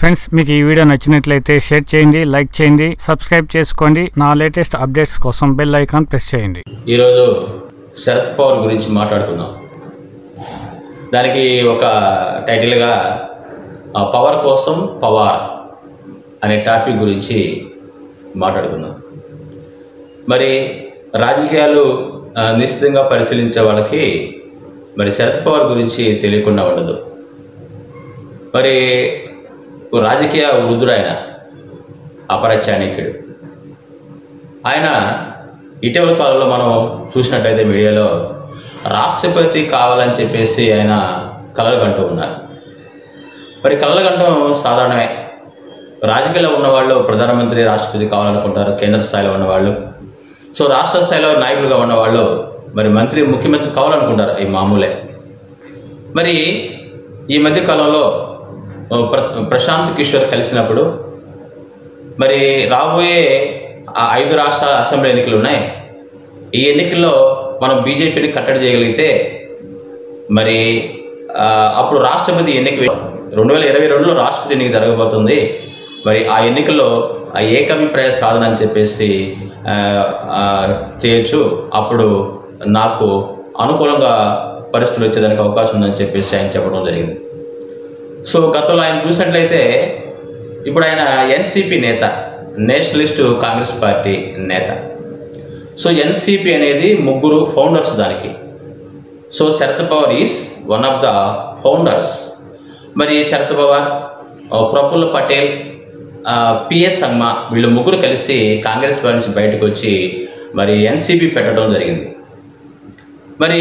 Friends, మీకు ఈ video నచ్చినట్లయితే షేర్ చేయండి, లైక్ చేయండి, సబ్స్క్రైబ్ చేసుకోండి. నా లేటెస్ట్ అప్డేట్స్ కోసం బెల్ ఐకాన్ ప్రెస్ చేయండి. ఈరోజు శరత్ పవార్ గురించి మాట్లాడుకుందాం. దానికి ఒక టైటిల్గా పవర్ కోసం పవార్ అనే టాపిక్ గురించి మాట్లాడుకుందాం. మరి రాజకీయాలు నిశ్చితంగా పరిశీలించే వాళ్ళకి మరి శరత్ పవార్ గురించి తెలియకుండా ఉండదు. మరి రాజకీయ వృద్ధుడు ఆయన, అపర చాణక్యుడు. ఆయన ఇటీవల కాలంలో మనం చూసినట్టయితే మీడియాలో రాష్ట్రపతి కావాలని చెప్పేసి ఆయన కలలు కంటూ ఉన్నారు. మరి కలలు కంటం సాధారణమే. రాజకీయాల్లో ఉన్నవాళ్ళు ప్రధానమంత్రి, రాష్ట్రపతి కావాలనుకుంటారు, కేంద్ర స్థాయిలో ఉన్నవాళ్ళు. సో రాష్ట్ర స్థాయిలో నాయకులుగా ఉన్నవాళ్ళు మరి మంత్రి, ముఖ్యమంత్రి కావాలనుకుంటారు, అవి మామూలే. మరి ఈ మధ్య కాలంలో ప్రశాంత్ కిషోర్ కలిసినప్పుడు మరి రాబోయే 5 రాష్ట్రాల అసెంబ్లీ ఎన్నికలు ఉన్నాయి. ఈ ఎన్నికల్లో మనం బీజేపీని కట్టడి చేయగలిగితే మరి అప్పుడు రాష్ట్రపతి ఎన్నిక 2022లో రాష్ట్రపతి ఎన్నిక జరగబోతుంది. మరి ఆ ఎన్నికల్లో ఏకాభిప్రాయ సాధన అని చెప్పేసి చేయొచ్చు. అప్పుడు నాకు అనుకూలంగా పరిస్థితులు వచ్చేదానికి అవకాశం ఉందని చెప్పేసి ఆయన చెప్పడం జరిగింది. సో గతంలో ఆయన చూసినట్లయితే ఇప్పుడు ఆయన ఎన్సీపీ నేత, నేషనలిస్ట్ కాంగ్రెస్ పార్టీ నేత. సో ఎన్సీపీ అనేది 3 ఫౌండర్స్ దానికి. So Sharad Pawar is one of the founders. మరి శరత్ పవార్, ప్రఫుల్ల పటేల్, పిఎస్ సంగ్మా, వీళ్ళు 3 కలిసి కాంగ్రెస్ పార్టీ నుంచి బయటకు వచ్చి మరి ఎన్సీపీ పెట్టడం జరిగింది. మరి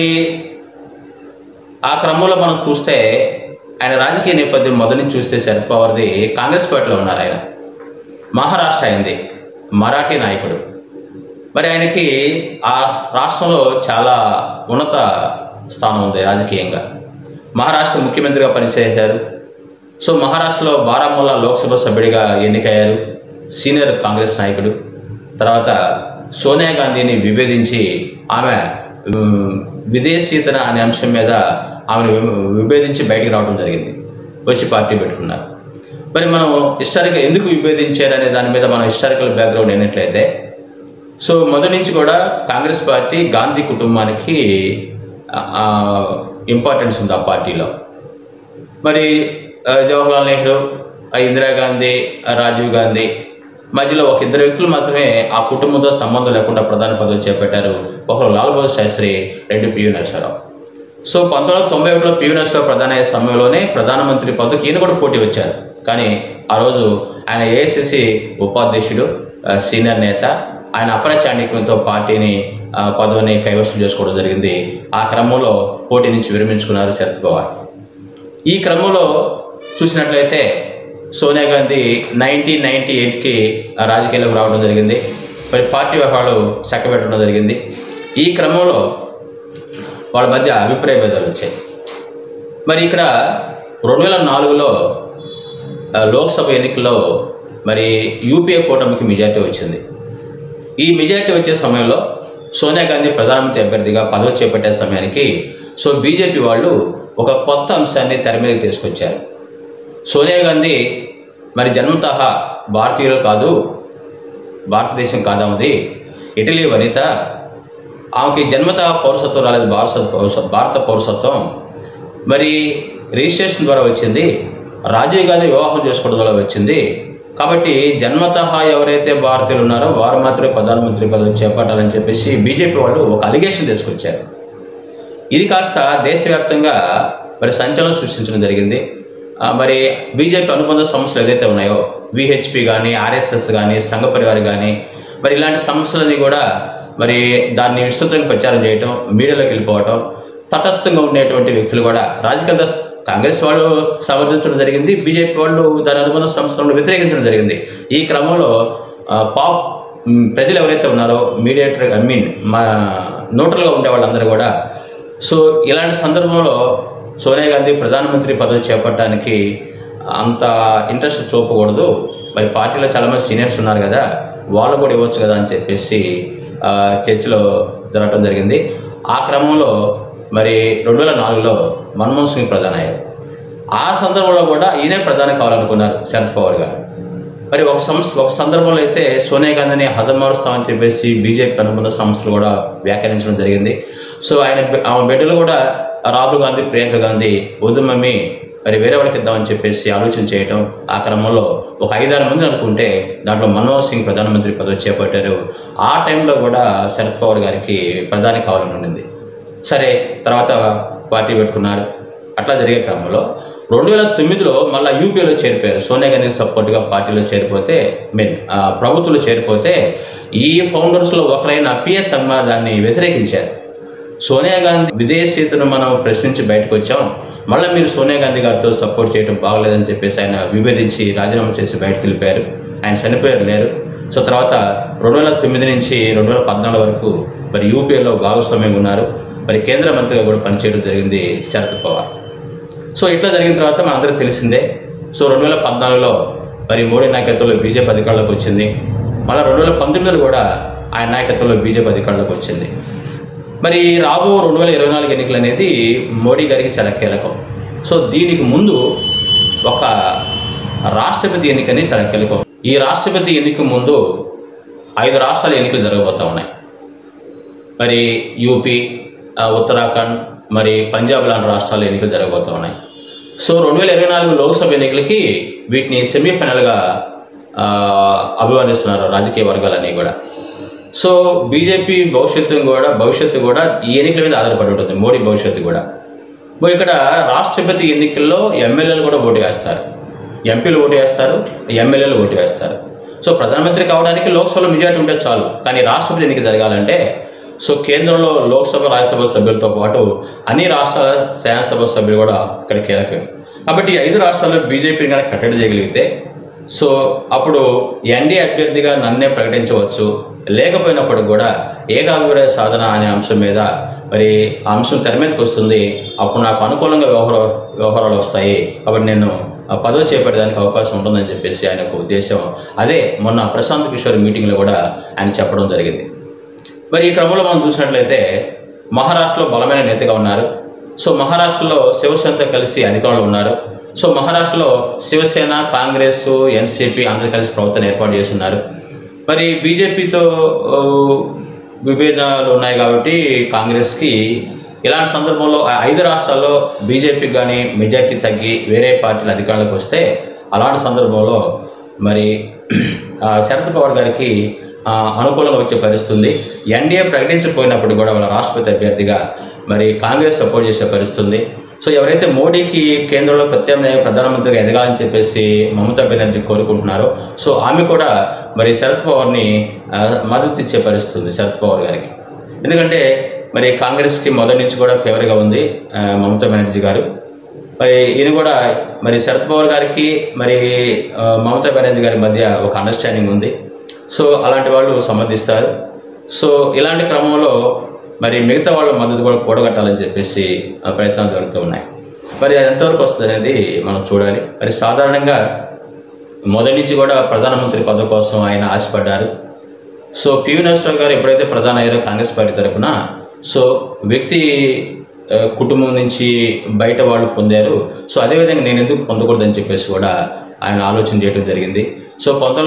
ఆ క్రమంలో మనం చూస్తే ఆయన రాజకీయ నేపథ్యం మొదటి నుంచి చూస్తే శరద్ పవార్ది కాంగ్రెస్ పార్టీలో ఉన్నారు. ఆయన మహారాష్ట్ర అయింది, మరాఠీ నాయకుడు. మరి ఆయనకి ఆ రాష్ట్రంలో చాలా ఉన్నత స్థానం ఉంది రాజకీయంగా. మహారాష్ట్ర ముఖ్యమంత్రిగా పనిచేశారు. సో మహారాష్ట్రలో బారాముల్లా లోక్సభ సభ్యుడిగా ఎన్నికయ్యారు, సీనియర్ కాంగ్రెస్ నాయకుడు. తర్వాత సోనియా గాంధీని విభేదించి ఆమె విదేశీతన అనే అంశం మీద ఆమెను విభేదించి బయటికి రావడం జరిగింది, వచ్చి పార్టీ పెట్టుకున్నారు. మరి మనం హిస్టారికల్ ఎందుకు విభేదించారు అనే దాని మీద మనం హిస్టారికల్ బ్యాక్గ్రౌండ్ అయినట్లయితే, సో మొదటి నుంచి కూడా కాంగ్రెస్ పార్టీ గాంధీ కుటుంబానికి ఇంపార్టెన్స్ ఉంది ఆ పార్టీలో. మరి జవహర్లాల్ నెహ్రూ, ఇందిరాగాంధీ, రాజీవ్ గాంధీ మధ్యలో ఒక 2 వ్యక్తులు మాత్రమే ఆ కుటుంబంతో సంబంధం లేకుండా ప్రధాన పదవి చేపట్టారు. ఒకరు లాల్ బహదూర్ శాస్త్రి, 2 పివి నరసింహారావు. సో 1991లో పివి నరసింహారావు ప్రధాన అయ్యే సమయంలోనే ప్రధానమంత్రి పదవికి ఈయన కూడా పోటీ వచ్చారు. కానీ ఆ రోజు ఆయన ఏఐసిసి ఉపాధ్యక్షుడు, సీనియర్ నేత. ఆయన అపర చాణక్యంతో పార్టీని పదవిని కైవసం చేసుకోవడం జరిగింది. ఆ క్రమంలో పోటీ నుంచి విరమించుకున్నారు శరద్ పవార్. ఈ క్రమంలో చూసినట్లయితే సోనియా గాంధీ 1998కి రాజకీయాలకు రావడం జరిగింది. మరి పార్టీ వ్యవహారాలు చక్కబెట్టడం జరిగింది. ఈ క్రమంలో వాళ్ళ మధ్య అభిప్రాయ భేదాలు వచ్చాయి. మరి ఇక్కడ 2004లో లోక్సభ ఎన్నికల్లో మరి యూపీఏ కూటమికి మెజార్టీ వచ్చింది. ఈ మెజార్టీ వచ్చే సమయంలో సోనియా గాంధీ ప్రధానమంత్రి అభ్యర్థిగా పదవి చేపట్టే సమయానికి సో బీజేపీ వాళ్ళు ఒక కొత్త అంశాన్ని తెర మీదకి తీసుకొచ్చారు. సోనియా గాంధీ మరి జన్మతః భారతీయులు కాదు, భారతదేశం కాదన్నది ఇటలీ వనిత. ఆమెకి జన్మతః పౌరసత్వం రాలేదు, భారత పౌరసత్వం. మరి రిజిస్ట్రేషన్ ద్వారా వచ్చింది, రాజీవ్ గాంధీ వివాహం చేసుకోవడం ద్వారా వచ్చింది. కాబట్టి జన్మతః ఎవరైతే భారతీయులు ఉన్నారో వారు మాత్రమే ప్రధానమంత్రి పదవి చేపట్టాలని చెప్పేసి బీజేపీ వాళ్ళు ఒక అలిగేషన్ తీసుకొచ్చారు. ఇది కాస్త దేశవ్యాప్తంగా మరి సంచలనం సృష్టించడం జరిగింది. మరి బీజేపీ అనుబంధ సంస్థలు ఏదైతే ఉన్నాయో, విహెచ్పి కానీ, ఆర్ఎస్ఎస్ కానీ, సంఘ పరివార్ కానీ, మరి ఇలాంటి సంస్థలని కూడా మరి దాన్ని విస్తృతంగా ప్రచారం చేయటం, మీడియాలోకి వెళ్ళిపోవటం, తటస్థంగా ఉండేటువంటి వ్యక్తులు కూడా రాజకీయ కాంగ్రెస్ వాళ్ళు సమర్థించడం జరిగింది, బీజేపీ వాళ్ళు దాని అనుబంధ సంస్థలను వ్యతిరేకించడం జరిగింది. ఈ క్రమంలో ప్రజలు ఎవరైతే ఉన్నారో మీడియేటర్ న్యూట్రల్గా ఉండే వాళ్ళందరూ కూడా సో ఇలాంటి సందర్భంలో సోనియా గాంధీ ప్రధానమంత్రి పదవి చేపట్టడానికి అంత ఇంట్రెస్ట్ చూపకూడదు, మరి పార్టీలో చాలామంది సీనియర్స్ ఉన్నారు కదా, వాళ్ళు కూడా ఇవ్వచ్చు కదా అని చెప్పేసి చర్చలో జరగడం జరిగింది. ఆ క్రమంలో మరి 2004లో మన్మోహన్ సింగ్ ప్రధాని అయ్యారు. ఆ సందర్భంలో కూడా ఈయనే ప్రధాని కావాలనుకున్నారు శరద్ పవార్ గారు. మరి ఒక సందర్భంలో అయితే సోనియా గాంధీని హతమారుస్తామని చెప్పేసి బీజేపీ అనుబంధ సంస్థలు కూడా వ్యాఖ్యానించడం జరిగింది. సో ఆమె బిడ్డలు కూడా రాహుల్ గాంధీ, ప్రియాంక గాంధీ వద్దు మమ్మీ మరి వేరే వాళ్ళకి ఇద్దామని చెప్పేసి ఆలోచన చేయటం. ఆ క్రమంలో ఒక 5-6 మంది అనుకుంటే దాంట్లో మన్మోహన్ సింగ్ ప్రధానమంత్రి పదవి చేపట్టారు. ఆ టైంలో కూడా శరద్ పవార్ గారికి ప్రధాని కావాలని ఉండింది. సరే, తర్వాత పార్టీ పెట్టుకున్నారు. అట్లా జరిగే క్రమంలో 2009లో మళ్ళీ యూపీలో చేరిపోయారు. సోనియా గాంధీకి సపోర్ట్గా పార్టీలో చేరిపోతే ప్రభుత్వంలో చేరిపోతే ఈ ఫౌండర్స్లో ఒకరైన పిఎస్ శర్మ దాన్ని వ్యతిరేకించారు. సోనియా గాంధీ విదేశీయతను మనం ప్రశ్నించి బయటకు వచ్చాం, మళ్ళీ మీరు సోనియా గాంధీ గారితో సపోర్ట్ చేయడం బాగలేదని చెప్పేసి ఆయన విభేదించి రాజీనామా చేసి బయటకు వెళ్ళిపోయారు. ఆయన చనిపోయారు లేరు. సో తర్వాత 2009 నుంచి 2014 వరకు మరి యూపీఏలో భాగస్వామ్యంగా ఉన్నారు. మరి కేంద్ర మంత్రిగా కూడా పనిచేయడం జరిగింది శరద్ పవార్. సో ఇట్లా జరిగిన తర్వాత మన అందరికీ తెలిసిందే. సో 2014లో మరి మోడీ నాయకత్వంలో బీజేపీ అధికారంలోకి వచ్చింది. మళ్ళీ 2019లో కూడా ఆయన నాయకత్వంలో బీజేపీ అధికారంలోకి వచ్చింది. మరి రాబో 2024 ఎన్నికలు అనేది మోడీ గారికి చాలా కీలకం. సో దీనికి ముందు ఒక రాష్ట్రపతి ఎన్నికని చాలా కీలకం. ఈ రాష్ట్రపతి ఎన్నిక ముందు 5 రాష్ట్రాల ఎన్నికలు జరగబోతూ ఉన్నాయి. మరి యూపీ, ఉత్తరాఖండ్, మరి పంజాబ్ లాంటి రాష్ట్రాల ఎన్నికలు జరగబోతూ ఉన్నాయి. సో 2024 లోక్సభ ఎన్నికలకి వీటిని సెమీఫైనల్గా అభివర్ణిస్తున్నారు రాజకీయ వర్గాలన్నీ కూడా. సో బీజేపీ భవిష్యత్తు కూడా ఈ ఎన్నికల మీద ఆధారపడి ఉంటుంది, మోడీ భవిష్యత్తు కూడా. ఇక్కడ రాష్ట్రపతి ఎన్నికల్లో ఎమ్మెల్యేలు కూడా ఓటు వేస్తారు, ఎంపీలు ఓటు వేస్తారు, ఎమ్మెల్యేలు ఓటు వేస్తారు. సో ప్రధానమంత్రి కావడానికి లోక్సభలో మెజారిటీ ఉంటే చాలు. కానీ రాష్ట్రపతి ఎన్నిక జరగాలంటే సో కేంద్రంలో లోక్సభ, రాజ్యసభ సభ్యులతో పాటు అన్ని రాష్ట్రాల శాసనసభ సభ్యులు కూడా ఇక్కడ కీలకం. కాబట్టి 5 రాష్ట్రాల్లో బీజేపీని కనుక కట్టడి చేయగలిగితే సో అప్పుడు ఎన్డీఏ అభ్యర్థిగా నన్నే ప్రకటించవచ్చు. లేకపోయినప్పుడు కూడా ఏకాభిప్రాయ సాధన అనే అంశం మీద మరి ఆ అంశం తెర మీదకి వస్తుంది. అప్పుడు నాకు అనుకూలంగా వ్యవహారాలు వస్తాయి. కాబట్టి నేను పదవి చేపట్టడానికి అవకాశం ఉంటుందని చెప్పేసి ఆయన ఒక ఉద్దేశం. అదే మొన్న ప్రశాంత్ కిషోర్ మీటింగ్లో కూడా ఆయన చెప్పడం జరిగింది. మరి ఈ క్రమంలో మనం చూసినట్లయితే మహారాష్ట్రలో బలమైన నేతగా ఉన్నారు. సో మహారాష్ట్రలో శివసేనతో కలిసి అధికారంలో ఉన్నారు. సో మహారాష్ట్రలో శివసేన, కాంగ్రెస్, ఎన్సీపీ అందరూ కలిసి ప్రభుత్వాన్ని ఏర్పాటు చేస్తున్నారు. మరి బీజేపీతో విభేదాలు ఉన్నాయి కాబట్టి కాంగ్రెస్కి ఇలాంటి సందర్భంలో 5 రాష్ట్రాల్లో బీజేపీకి కానీ మెజార్టీ తగ్గి వేరే పార్టీలు అధికారంలోకి వస్తే అలాంటి సందర్భంలో మరి శరద్ పవార్ గారికి అనుకూలంగా వచ్చే పరిస్థితి ఉంది. ఎన్డీఏ ప్రకటించకపోయినప్పుడు కూడా వాళ్ళ రాష్ట్రపతి అభ్యర్థిగా మరి కాంగ్రెస్ సపోర్ట్ చేసే పరిస్థితి ఉంది. సో ఎవరైతే మోడీకి కేంద్రంలో ప్రత్యామ్నాయ ప్రధానమంత్రిగా ఎదగాలని చెప్పేసి మమతా బెనర్జీ కోరుకుంటున్నారో సో ఆమె కూడా మరి శరద్ పవార్ని మద్దతు ఇచ్చే పరిస్థితి ఉంది శరద్ పవార్ గారికి. ఎందుకంటే మరి కాంగ్రెస్కి మొదటి నుంచి కూడా ఫేవర్గా ఉంది మమతా బెనర్జీ గారు. మరి ఈయన కూడా మరి శరద్ పవార్ గారికి మరి మమతా బెనర్జీ గారి మధ్య ఒక అండర్స్టాండింగ్ ఉంది. సో అలాంటి వాళ్ళు సమర్థిస్తారు. సో ఇలాంటి క్రమంలో మరి మిగతా వాళ్ళ మద్దతు కూడా కూడగట్టాలని చెప్పేసి ప్రయత్నాలు జరుగుతూ ఉన్నాయి. మరి అది ఎంతవరకు వస్తుంది అనేది మనం చూడాలి. మరి సాధారణంగా మొదటి నుంచి కూడా ప్రధానమంత్రి పదవి కోసం ఆయన ఆశపడ్డారు. సో పివి నరసింహరావు గారు ఎప్పుడైతే ప్రధాని అయ్యారో కాంగ్రెస్ పార్టీ తరఫున సో వ్యక్తి కుటుంబం నుంచి బయట వాళ్ళు పొందారు. సో అదేవిధంగా నేను ఎందుకు పొందకూడదని చెప్పేసి కూడా ఆయన ఆలోచన చేయడం జరిగింది. సో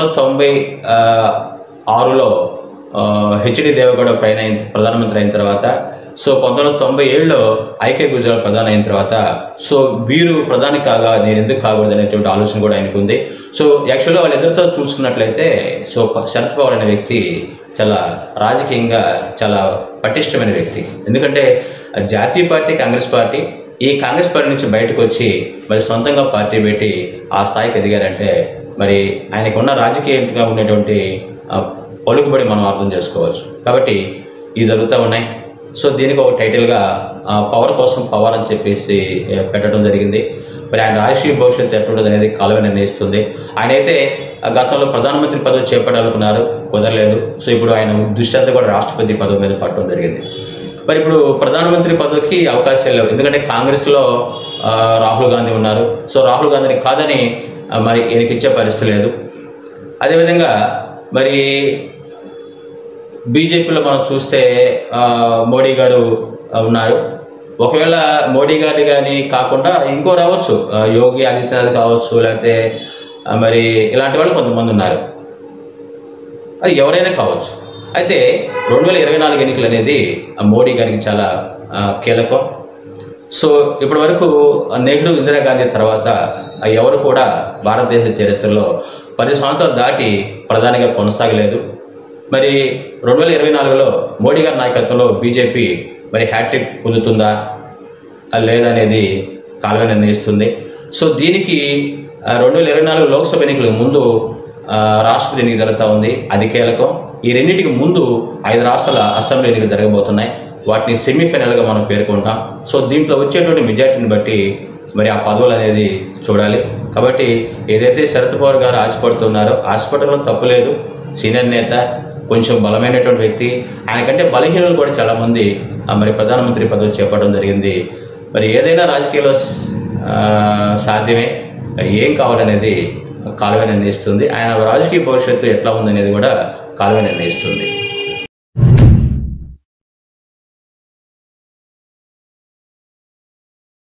1996లో హెచ్డి దేవగౌడ ప్రధానమంత్రి అయిన తర్వాత సో 1997లో ఐకే గుజరాల్ ప్రధాని అయిన తర్వాత సో వీరు ప్రధాని కాగా నేను ఎందుకు కాకూడదు అనేటువంటి ఆలోచన కూడా ఆయనకు ఉంది. సో యాక్చువల్గా వాళ్ళిద్దరితో చూసుకున్నట్లయితే సో శరద్ పవార్ అనే వ్యక్తి చాలా రాజకీయంగా చాలా పటిష్టమైన వ్యక్తి. ఎందుకంటే జాతీయ పార్టీ కాంగ్రెస్ పార్టీ, ఈ కాంగ్రెస్ పార్టీ నుంచి బయటకు వచ్చి మరి సొంతంగా పార్టీ పెట్టి ఆ స్థాయికి ఎదిగారంటే మరి ఆయనకు ఉన్న రాజకీయంగా ఉండేటువంటి పలుకుబడి మనం అర్థం చేసుకోవచ్చు. కాబట్టి ఇవి జరుగుతూ ఉన్నాయి. సో దీనికి ఒక టైటిల్గా పవర్ కోసం పవర్ అని చెప్పేసి పెట్టడం జరిగింది. మరి ఆయన రాజకీయ భవిష్యత్తు ఎట్లుంటుంది అనేది కాలమే నిర్ణయిస్తుంది. ఆయన అయితే గతంలో ప్రధానమంత్రి పదవి చేపట్టాలనుకున్నారు, కుదరలేదు. సో ఇప్పుడు ఆయన దృష్టి అంతా కూడా రాష్ట్రపతి పదవి మీద పట్టడం జరిగింది. మరి ఇప్పుడు ప్రధానమంత్రి పదవికి అవకాశాలు లేవు. ఎందుకంటే కాంగ్రెస్లో రాహుల్ గాంధీ ఉన్నారు. సో రాహుల్ గాంధీని కాదని మరి ఈయనకి ఇచ్చే పరిస్థితి లేదు. అదేవిధంగా మరి బీజేపీలో మనం చూస్తే మోడీ గారు ఉన్నారు. ఒకవేళ మోడీ గారి కానీ కాకుండా ఇంకో రావచ్చు, యోగి ఆదిత్యనాథ్ కావచ్చు, లేకపోతే మరి ఇలాంటి వాళ్ళు కొంతమంది ఉన్నారు, అది ఎవరైనా కావచ్చు. అయితే 2024 ఎన్నికలు అనేది మోడీ గారికి చాలా కీలకం. సో ఇప్పటి వరకు నెహ్రూ, ఇందిరాగాంధీ తర్వాత ఎవరు కూడా భారతదేశ చరిత్రలో 10 సంవత్సరాలు దాటి ప్రధానిగా కొనసాగలేదు. మరి 2024లో మోడీ గారి నాయకత్వంలో బీజేపీ మరి హ్యాట్రిక్ పొందుతుందా లేదనేది కాలమే నిర్ణయిస్తుంది. సో దీనికి 2024 లోక్సభ ఎన్నికలకు ముందు రాష్ట్రపతి ఎన్నిక జరుగుతూ ఉంది, అది కీలకం. ఈ రెండింటికి ముందు 5 రాష్ట్రాల అసెంబ్లీ ఎన్నికలు జరగబోతున్నాయి, వాటిని సెమీఫైనల్గా మనం పేర్కొంటాం. సో దీంట్లో వచ్చేటువంటి మెజార్టీని బట్టి మరి ఆ పదవులు అనేది చూడాలి. కాబట్టి ఏదైతే శరద్ పవార్ గారు ఆశపడుతున్నారో, ఆశపడడంలో తప్పు లేదు. సీనియర్ నేత, కొంచెం బలమైనటువంటి వ్యక్తి, ఆయనకంటే బలహీనులు కూడా చాలామంది మరి ప్రధానమంత్రి పదవి చేపట్టడం జరిగింది. మరి ఏదైనా రాజకీయాల్లో సాధ్యమే, ఏం కావాలనేది కాలమే నిర్ణయిస్తుంది. ఆయన రాజకీయ భవిష్యత్తు ఎట్లా ఉందనేది కూడా కాలమే నిర్ణయిస్తుంది.